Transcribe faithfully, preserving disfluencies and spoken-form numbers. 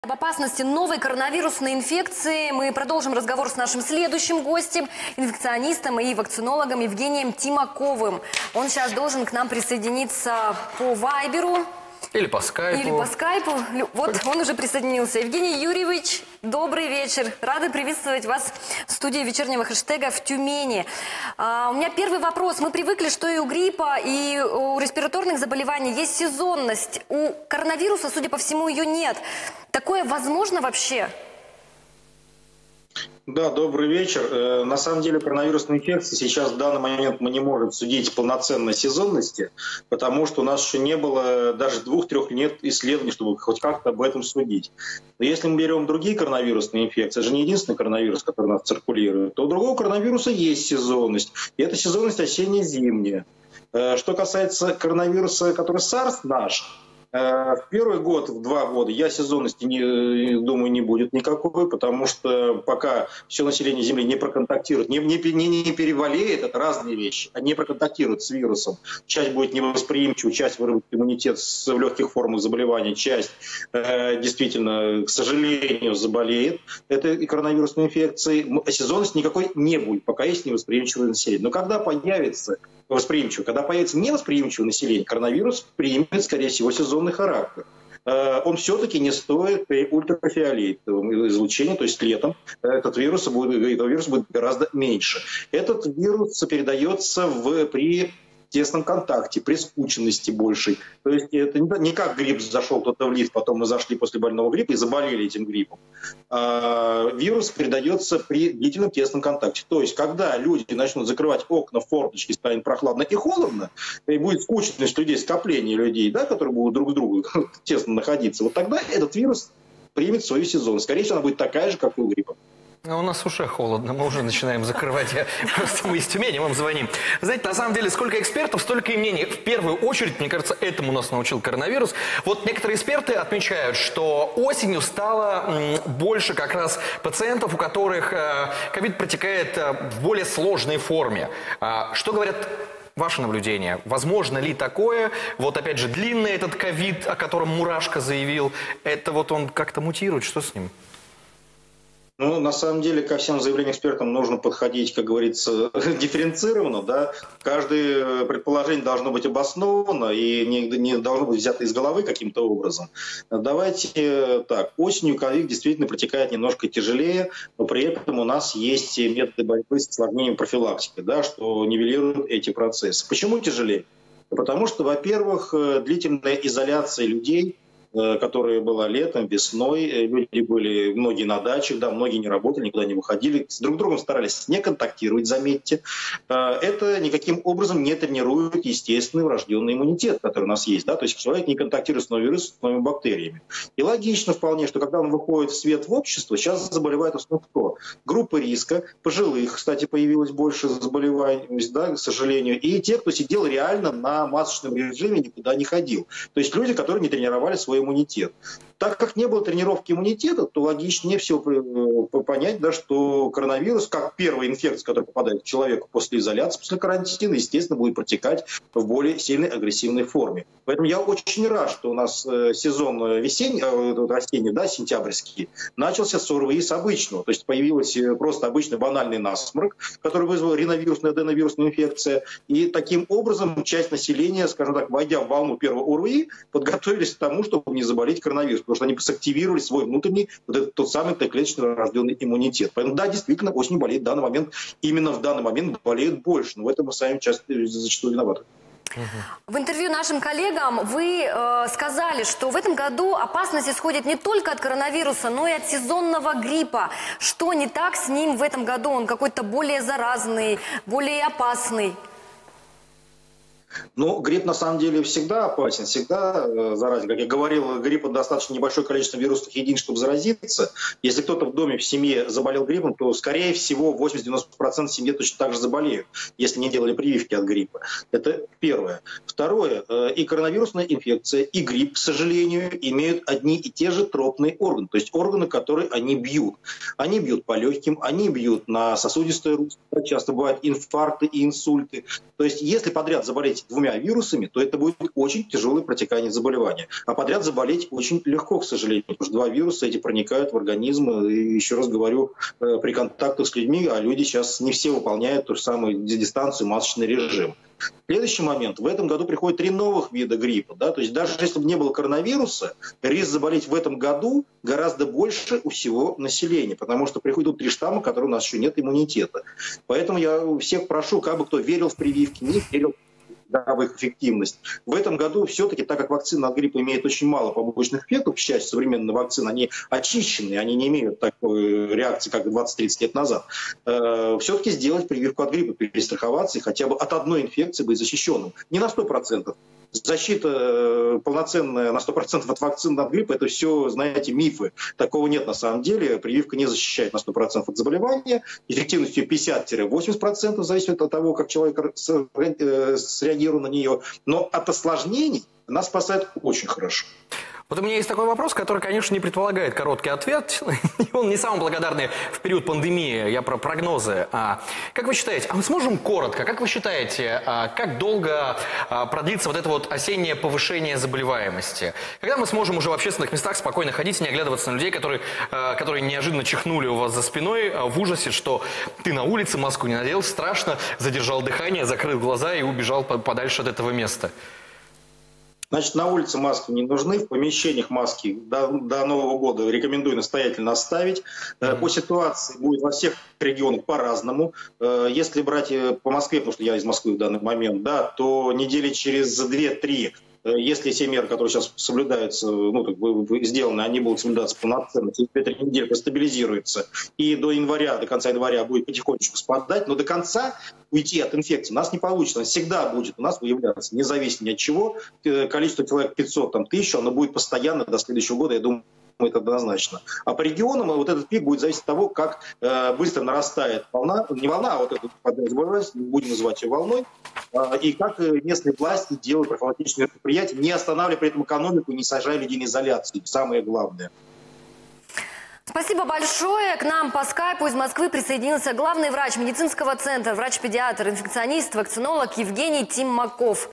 Об опасности новой коронавирусной инфекции мы продолжим разговор с нашим следующим гостем, инфекционистом и вакцинологом Евгением Тимаковым. Он сейчас должен к нам присоединиться по вайберу. Или по скайпу. Или по скайпу. Вот он уже присоединился. Евгений Юрьевич, добрый вечер. Рады приветствовать вас в студии вечернего хэштега в Тюмени. А, у меня первый вопрос. Мы привыкли, что и у гриппа, и у респираторных заболеваний есть сезонность. У коронавируса, судя по всему, ее нет. Такое возможно вообще? Да, добрый вечер. На самом деле коронавирусная инфекция сейчас в данный момент мы не можем судить полноценной сезонности, потому что у нас еще не было даже двух-трех лет исследований, чтобы хоть как-то об этом судить. Но если мы берем другие коронавирусные инфекции, это же не единственный коронавирус, который у нас циркулирует, то у другого коронавируса есть сезонность. И это сезонность осенне-зимняя. Что касается коронавируса, который SARS наш, в первый год, в два года я сезонности, не, думаю, не будет никакой, потому что пока все население Земли не проконтактирует, не, не, не, не переболеет, это разные вещи, а не проконтактирует с вирусом. Часть будет невосприимчива, часть выработает иммунитет в легких формах заболевания, часть э, действительно, к сожалению, заболеет этой коронавирусной инфекцией. Сезонности никакой не будет, пока есть невосприимчивое население. Но когда появится восприимчивое, когда появится невосприимчивое население, коронавирус примет, скорее всего, сезонный характер. Он все-таки не стоит при ультрафиолетовом излучении, то есть летом этот вирус будет, этого вируса будет гораздо меньше. Этот вирус передается в, при тесном контакте, при скученности большей. То есть это не как грипп, зашел кто-то в лифт, потом мы зашли после больного гриппа и заболели этим гриппом. А вирус передается при длительном тесном контакте. То есть когда люди начнут закрывать окна, форточки, станет прохладно и холодно, и будет скучность людей, скопление людей, да, которые будут друг к другу тесно находиться, вот тогда этот вирус примет свою сезонность. Скорее всего, она будет такая же, как и у гриппа. А у нас уже холодно, мы уже начинаем закрывать. Просто мы из Тюмени вам звоним. Знаете, на самом деле, сколько экспертов, столько и мнений. В первую очередь, мне кажется, этому нас научил коронавирус. Вот некоторые эксперты отмечают, что осенью стало больше как раз пациентов, у которых ковид протекает в более сложной форме. Что говорят ваши наблюдения? Возможно ли такое? Вот опять же, длинный этот ковид, о котором Мурашко заявил, это вот он как-то мутирует, что с ним? Ну, на самом деле, ко всем заявлениям экспертам нужно подходить, как говорится, дифференцированно. Да? Каждое предположение должно быть обосновано и не, не должно быть взято из головы каким-то образом. Давайте так. Осенью ковид действительно протекает немножко тяжелее, но при этом у нас есть методы борьбы с осложнением профилактики, да, что нивелирует эти процессы. Почему тяжелее? Потому что, во-первых, длительная изоляция людей, которая была летом, весной. Люди были, многие на дачах, да, многие не работали, никуда не выходили. С друг другом старались не контактировать, заметьте. Это никаким образом не тренирует естественный врожденный иммунитет, который у нас есть. Да? То есть человек не контактирует с новым вирусом, с новыми бактериями. И логично вполне, что когда он выходит в свет в общество, сейчас заболевает в основном кто? Группа риска, пожилых, кстати, появилось больше заболеваний, да, к сожалению, и те, кто сидел реально на масочном режиме, никуда не ходил. То есть люди, которые не тренировали свой иммунитет. Так как не было тренировки иммунитета, то логичнее всего понять, да, что коронавирус, как первая инфекция, которая попадает к человеку после изоляции, после карантина, естественно, будет протекать в более сильной агрессивной форме. Поэтому я очень рад, что у нас сезон весенний, осенний, да, сентябрьский, начался с ОРВИ с обычного. То есть появилась просто обычный банальный насморк, который вызвал риновирусная, аденовирусная инфекция. И таким образом часть населения, скажем так, войдя в волну первого ОРВИ, подготовились к тому, чтобы не заболеть коронавирусом. Потому что они сактивировали свой внутренний, вот этот тот самый Т-клеточный врожденный иммунитет. Поэтому да, действительно, осенью болеет в данный момент, именно в данный момент болеют больше. Но в этом мы сами часто зачастую виноваты. В интервью нашим коллегам вы э, сказали, что в этом году опасность исходит не только от коронавируса, но и от сезонного гриппа. Что не так с ним в этом году? Он какой-то более заразный, более опасный. Ну, грипп на самом деле всегда опасен, всегда э, заразен. Как я говорил, гриппа достаточно небольшое количество вирусных единиц, чтобы заразиться. Если кто-то в доме, в семье заболел гриппом, то, скорее всего, восемьдесят-девяносто процентов семьи точно так же заболеют, если не делали прививки от гриппа. Это первое. Второе. Э, и коронавирусная инфекция, и грипп, к сожалению, имеют одни и те же тропные органы. То есть органы, которые они бьют. Они бьют по легким, они бьют на сосудистое русло. Часто бывают инфаркты и инсульты. То есть если подряд заболеть заболеть двумя вирусами, то это будет очень тяжелое протекание заболевания. А подряд заболеть очень легко, к сожалению, потому что два вируса эти проникают в организм. И еще раз говорю, при контактах с людьми, а люди сейчас не все выполняют ту же самую дистанцию, масочный режим. Следующий момент. В этом году приходят три новых вида гриппа. Да? То есть даже если бы не было коронавируса, риск заболеть в этом году гораздо больше у всего населения, потому что приходят три штамма, которые у нас еще нет иммунитета. Поэтому я всех прошу, как бы кто верил в прививки, не верил в их эффективность. В этом году все-таки, так как вакцина от гриппа имеет очень мало побочных эффектов, к счастью, современные вакцины, они очищены, они не имеют такой реакции, как двадцать-тридцать лет назад, э, все-таки сделать прививку от гриппа, перестраховаться и хотя бы от одной инфекции быть защищенным. Не на сто процентов. Защита полноценная на сто процентов от вакцин от гриппа — это все, знаете, мифы. Такого нет на самом деле. Прививка не защищает на сто процентов от заболевания. Эффективностью пятьдесят-восемьдесят процентов зависит от того, как человек среагирует на нее. Но от осложнений она спасает очень хорошо. Вот у меня есть такой вопрос, который, конечно, не предполагает короткий ответ. Он не самый благодарный в период пандемии. Я про прогнозы. А, как вы считаете, а мы сможем коротко, как вы считаете, а, как долго а, продлится вот это вот осеннее повышение заболеваемости? Когда мы сможем уже в общественных местах спокойно ходить и не оглядываться на людей, которые, а, которые неожиданно чихнули у вас за спиной а, в ужасе, что ты на улице маску не надел, страшно, задержал дыхание, закрыл глаза и убежал подальше от этого места? Значит, на улице маски не нужны, в помещениях маски до, до Нового года рекомендую настоятельно оставить. Mm-hmm. По ситуации будет во всех регионах по-разному. Если брать по Москве, потому что я из Москвы в данный момент, да, то недели через две-три, если все меры, которые сейчас соблюдаются, ну, как бы сделаны, они будут соблюдаться полноценно, через две-три недели стабилизируется, и до января, до конца января будет потихонечку спадать, но до конца уйти от инфекции у нас не получится. Она всегда будет у нас выявляться, независимо ни от чего. Количество человек пятьсот, там, тысяча, оно будет постоянно до следующего года, я думаю, это однозначно. А по регионам вот этот пик будет зависеть от того, как э, быстро нарастает волна, не волна, а вот это заболевание, будем называть ее волной, э, и как местные власти делают профилактические мероприятия, не останавливая при этом экономику, не сажая людей на изоляцию. Самое главное. Спасибо большое. К нам по скайпу из Москвы присоединился главный врач медицинского центра, врач-педиатр, инфекционист, вакцинолог Евгений Тимаков.